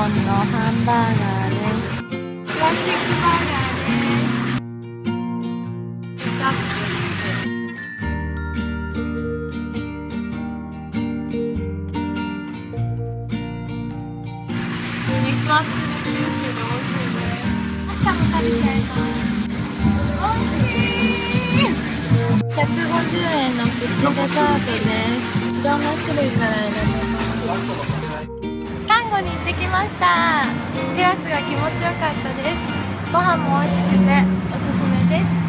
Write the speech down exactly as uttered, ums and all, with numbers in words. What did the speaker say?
ンのハンバーガーです。プラスチックバーガーです。肉厚でジューシーで美味しいです。パスタも食べちゃいます。美味しい。ひゃくごじゅうえんのプチデザートです。いろんな種類から選べます。タンゴに行ってきました。テラスが気持ちよかったです。ご飯も美味しくておすすめです。